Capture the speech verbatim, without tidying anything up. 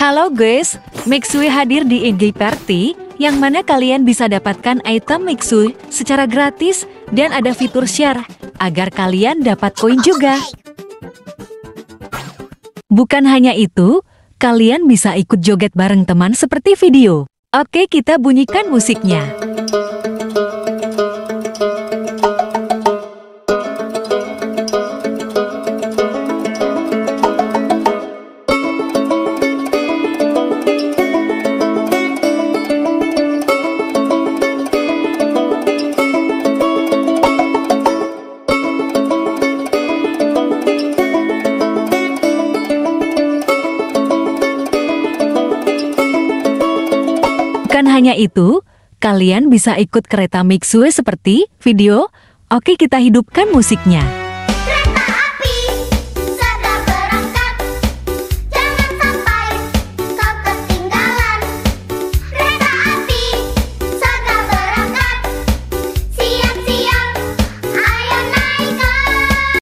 Halo guys, Mixue hadir di I G Party, yang mana kalian bisa dapatkan item Mixue secara gratis dan ada fitur share, agar kalian dapat koin juga. Bukan hanya itu, kalian bisa ikut joget bareng teman seperti video. Oke, kita bunyikan musiknya. Bukan hanya itu, kalian bisa ikut kereta Mixue seperti video. Oke, kita hidupkan musiknya.